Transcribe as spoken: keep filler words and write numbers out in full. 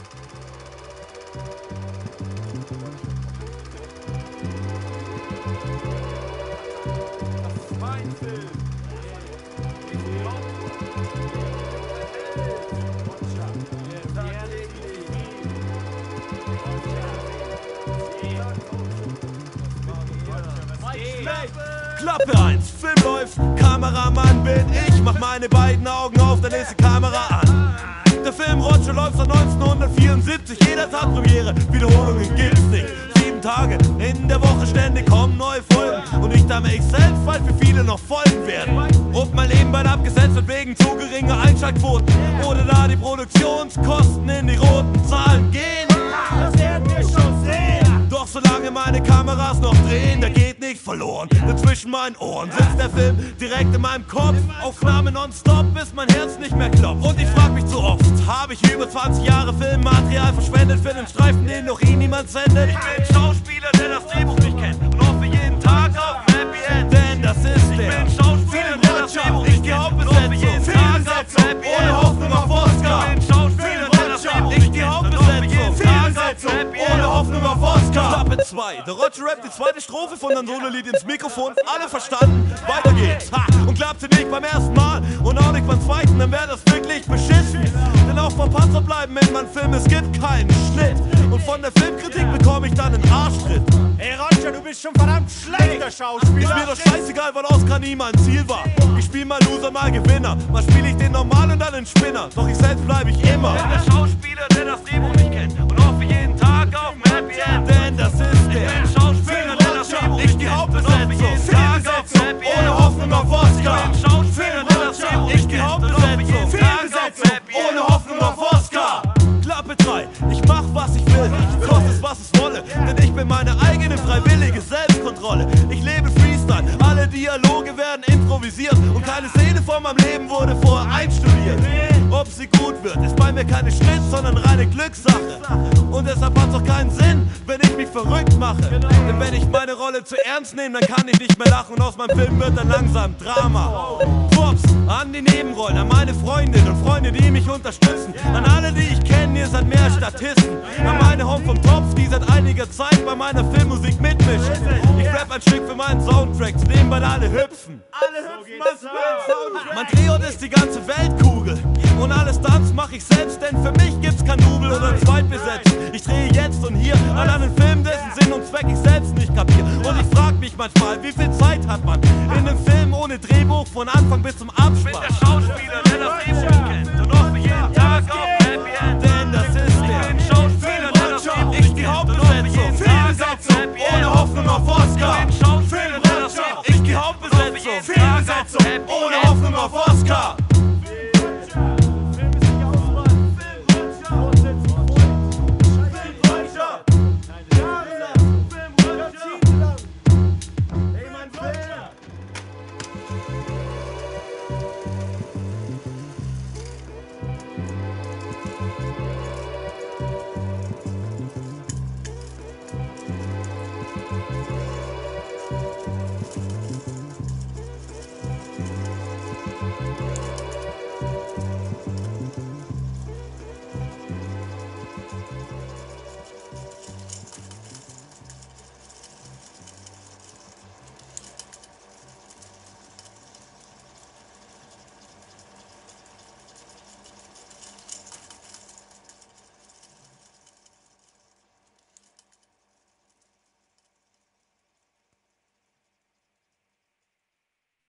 Klappe eins, Film läuft, Kameramann bin ich. Mach meine beiden Augen auf, dann ist die Kamera an. Der Film Roger läuft seit neunzehnhundertvierundsiebzig. Jeder Tag Premiere, Wiederholungen gibt's nicht. Sieben Tage in der Woche ständig kommen neue Folgen. Und nicht einmal ich selbst, weil für viele noch Folgen werden. Und mein Leben bald abgesetzt wird wegen zu geringer Einschaltquoten. Oder da die Produktionskosten in die roten Zahlen gehen. Das werden wir schon sehen. Doch solange meine Kameras noch drehen, da geht nicht verloren. Denn zwischen meinen Ohren sitzt der Film direkt in meinem Kopf. Aufnahme nonstop, bis mein Herz nicht mehr klopft. Und ich frag mich zu oft, habe ich über zwanzig Jahre Filmmaterial verschwendet für den Streifen, den noch eh niemand sendet? Ich bin Schauspieler, der das Drehbuch nicht kennt und hoffe jeden Tag auf ein Happy End. Denn das ist der. Ich bin Schauspieler, der das Drehbuch nicht kennt und hoffe jeden Tag auf ein Happy End. Ohne Hoffnung auf Oscar. Ich bin Schauspieler, der das Drehbuch nicht kennt und hoffe jeden Tag auf ein Happy End. Ohne Hoffnung auf Oscar. Klappe zwei, der Roger rappt die zweite Strophe von Dan Solo-Lied ins Mikrofon. Alle verstanden, weiter geht's. Ha! Und klappte nicht beim ersten Mal und auch nicht beim zweiten, dann wär das wirklich beschissen. Denn auch vom Panzer bleiben in meinem Film, es gibt keinen Schnitt. Und von der Filmkritik bekomme ich dann einen Arschtritt. Ey Roger, du bist schon verdammt schlechter Schauspieler. Ist mir doch scheißegal, weil Oscar nie mein Ziel war. Ich spiel mal Loser, mal Gewinner. Mal spiel ich den normal und dann den Spinner. Doch ich selbst bleib ich immer. Denn der Schauspieler, der das Drehbuch nicht kennt und hoffe jeden Tag auf ein Happy End. Denn das ist der. Ich bin Schauspieler, der das Drehbuch nicht kennt und hoffe jeden Tag auf ein Happy End. Ohne Hoffnung auf Oscar. Ich bin Schauspieler, der das Drehbuch nicht kennt und hoffe jeden Tag auf ein Happy End. Ohne Hoffnung auf Oscar. Klappe drei, ich mach was ich will, koste es was es wolle, denn ich bin meine eigene freiwillige Selbstkontrolle. Ich lebe Freestyle, alle Dialoge werden improvisiert und keine Szene von meinem Leben wurde vorher einstudiert. Ob sie gut wird, ist bei mir keine Schnitt, sondern reine Glückssache. Und deshalb hat's auch keinen Sinn, wenn ich mich verrückt mache. Denn wenn ich meine Rolle zu ernst nehme, dann kann ich nicht mehr lachen und aus meinem Film wird dann langsam Drama. Props an die Nebenrollen, an meine Freundinnen und Freunde, die mich unterstützen, an alle, die ich kenne, ihr seid mehr Statisten, an meine Home vom Topf, die seit einiger Zeit bei meiner Filmmusik mitmischen. Ich rap ein Stück für meinen Soundtrack, zu dem bald alle hüpfen. Alle hüpfen, was will Mein Drehort ist die ganze Weltkugel und alle Stunts mach ich selbst, denn für mich gibt's kein Double oder Zweitbesetzung. Ich drehe jetzt und hier an einem Film, dessen Sinn und Zweck ich selbst nicht kapier. Und ich frag mich manchmal, wie viel Zeit hat man in einem Film ohne Drehbuch von Anfang bis zum